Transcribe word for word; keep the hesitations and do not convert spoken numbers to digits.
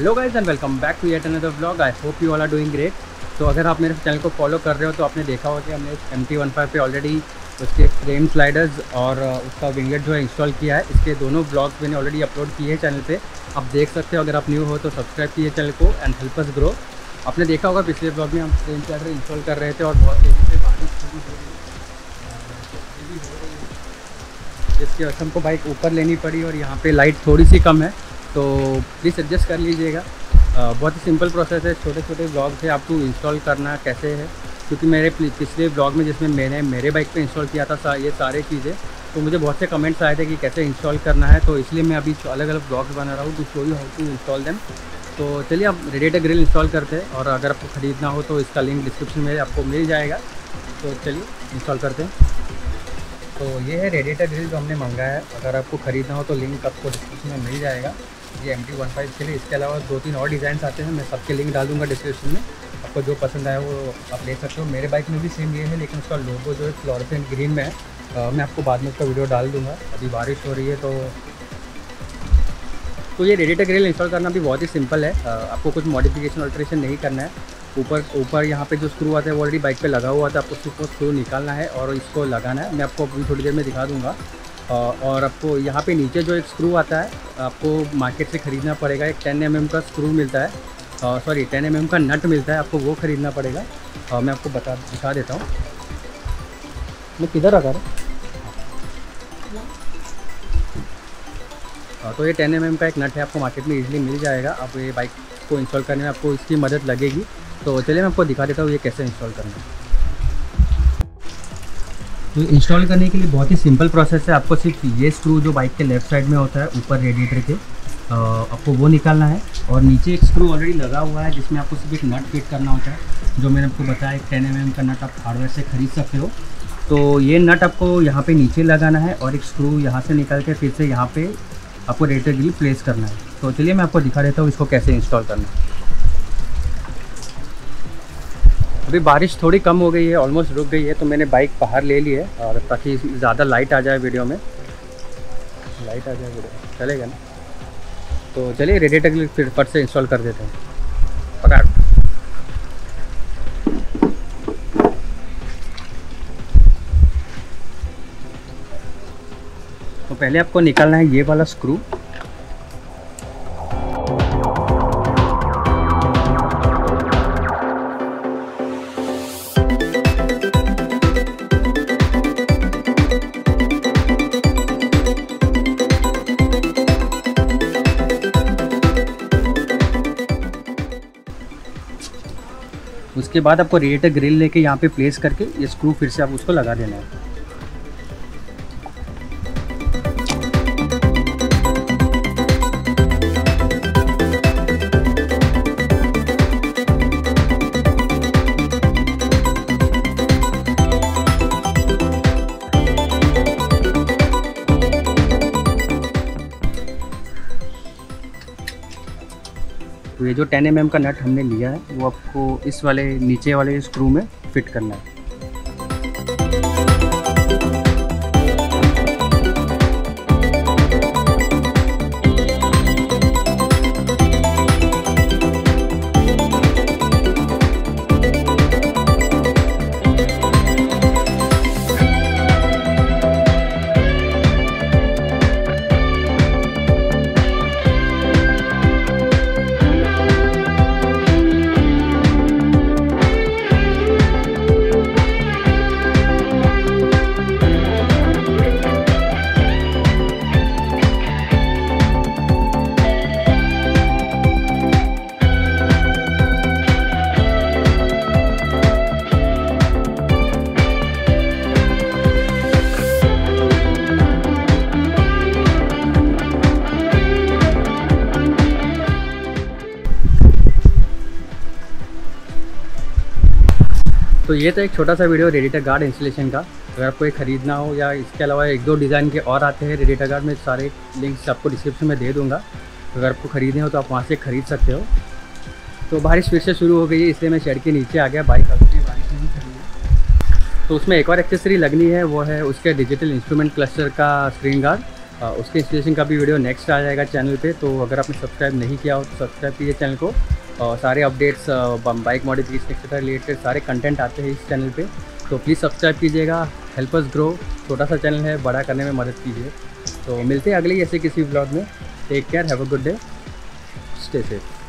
Hello guys and welcome back to yet another vlog. I hope you all are doing great. तो अगर आप मेरे channel को follow कर रहे हो तो आपने देखा होगा कि हमने एम टी वन फाइव पे ऑलरेडी उसके फ्रेम स्लाइडर्स और उसका विंगलेट जो है इंस्टॉल किया है। इसके दोनों ब्लॉग्स मैंने ऑलरेडी अपलोड किए हैं चैनल पे, आप देख सकते हो। अगर आप न्यू हो तो सब्सक्राइब कीजिए चैनल को एंड हेल्प अस ग्रो। आपने देखा होगा पिछले ब्लॉग में हम फ्रेम स्लाइडर इंस्टॉल कर रहे थे और बहुत तेज़ी से बारिश शुरू हो रही है, जिसकी वजह से हमको बाइक ऊपर लेनी पड़ी और यहाँ पे लाइट थोड़ी सी कम है, तो प्लीज़ एडजस्ट कर लीजिएगा। बहुत ही सिंपल प्रोसेस है, छोटे छोटे ब्लॉग से आपको इंस्टॉल करना कैसे है, क्योंकि मेरे पिछले ब्लॉग में जिसमें मैंने मेरे बाइक पे इंस्टॉल किया था सा, ये सारे चीज़ें, तो मुझे बहुत से कमेंट्स आए थे कि कैसे इंस्टॉल करना है, तो इसलिए मैं अभी अलग अलग ब्लॉग्स बना रहा हूँ to show you how to install them. तो चलिए आप रेडिएटर ग्रिल इंस्टॉल करते हैं, और अगर आपको ख़रीदना हो तो इसका लिंक डिस्क्रिप्शन में आपको मिल जाएगा। तो चलिए इंस्टॉल करते हैं। तो ये है रेडिएटर ग्रिल जो हमने मंगाया है। अगर आपको ख़रीदना हो तो लिंक आपको डिस्क्रिप्शन में मिल जाएगा, ये एम टी वन फाइव के लिए। इसके अलावा दो तीन और डिज़ाइन आते हैं, मैं सबके लिंक डाल दूँगा डिस्क्रिप्शन में। आपको जो पसंद आया वो आप ले सकते हो। मेरे बाइक में भी सेम ये है, लेकिन उसका लोगो जो है फ्लोरेसेंट ग्रीन में है। आ, मैं आपको बाद में उसका वीडियो डाल दूँगा। अभी बारिश हो रही है तो तो ये रेडिएटर ग्रिल इंस्टॉल करना भी बहुत ही सिंपल है। आ, आपको कुछ मॉडिफिकेशन अल्ट्रेशन नहीं करना है। ऊपर ऊपर यहाँ पे जो स्क्रू आता है वो ऑलरेडी बाइक पे लगा हुआ था, आपको उसको स्क्रू निकालना है और इसको लगाना है। मैं आपको अभी थोड़ी देर में दिखा दूँगा। और आपको यहाँ पे नीचे जो एक स्क्रू आता है आपको मार्केट से ख़रीदना पड़ेगा। एक टेन एम एम का स्क्रू मिलता है, सॉरी टेन एम एम का नट मिलता है, आपको वो ख़रीदना पड़ेगा। और मैं आपको बता दिखा देता हूँ। मैं किधर रखा रहा हाँ, तो ये टेन एम एम का एक नट है, आपको मार्केट में इजीली मिल जाएगा। अब ये बाइक को इंस्टॉल करने में आपको इसकी मदद लगेगी। तो चलिए मैं आपको दिखा देता हूँ ये कैसे इंस्टॉल करना है। तो इंस्टॉल करने के लिए बहुत ही सिंपल प्रोसेस है। आपको सिर्फ ये स्क्रू जो बाइक के लेफ़्ट साइड में होता है ऊपर रेडिएटर के, आपको वो निकालना है। और नीचे एक स्क्रू ऑलरेडी लगा हुआ है जिसमें आपको सिर्फ एक नट फिट करना होता है, जो मैंने आपको बताया एक टेन एम एम का नट आप हार्डवेयर से ख़रीद सकते हो। तो ये नट आपको यहाँ पे नीचे लगाना है और एक स्क्रू यहाँ से निकाल के फिर से यहाँ पे आपको रेडिएटर के लिए प्लेस करना है। तो चलिए मैं आपको दिखा देता हूँ इसको कैसे इंस्टॉल करना है। अभी बारिश थोड़ी कम हो गई है, ऑलमोस्ट रुक गई है, तो मैंने बाइक बाहर ले ली है, और ताकि ज़्यादा लाइट आ जाए वीडियो में, लाइट आ जाए वीडियो चलेगा ना। तो चलिए रेडिएटर के लिए फिर फट से इंस्टॉल कर देते हैं। पकड़। तो पहले आपको निकालना है ये वाला स्क्रू। उसके बाद आपको रेडिएटर ग्रिल लेके यहाँ पे प्लेस करके ये स्क्रू फिर से आप उसको लगा देना है। तो ये जो टेन एम एम का नट हमने लिया है वो आपको इस वाले नीचे वाले स्क्रू में फिट करना है। तो ये तो एक छोटा सा वीडियो रेडिएटर गार्ड इंस्टॉलेशन का। अगर आपको ये ख़रीदना हो या इसके अलावा एक दो डिज़ाइन के और आते हैं रेडिएटर गार्ड में, सारे लिंक्स आपको डिस्क्रिप्शन में दे दूँगा। अगर आपको ख़रीदने हो तो आप वहाँ से ख़रीद सकते हो। तो बारिश फिर से शुरू हो गई है, इसलिए मैं शेड के नीचे आ गया। बाइक अभी बारिश नहीं खड़ी है। तो उसमें एक और एक्सेसरी लगनी है, वो है उसके डिजिटल इंस्ट्रूमेंट क्लस्टर का स्क्रीन गार्ड। आ, उसके इंस्टॉलेशन का भी वीडियो नेक्स्ट आ जाएगा चैनल पे। तो अगर आपने सब्सक्राइब नहीं किया हो तो सब्सक्राइब कीजिए चैनल को। और सारे updates bike modification etcetera related सारे कंटेंट आते हैं इस चैनल पे, तो प्लीज़ सब्सक्राइब कीजिएगा। हेल्प अस ग्रो, छोटा सा चैनल है, बड़ा करने में मदद कीजिए। तो मिलते हैं अगले ही ऐसे किसी ब्लॉग में। Take care, have a good day, stay safe.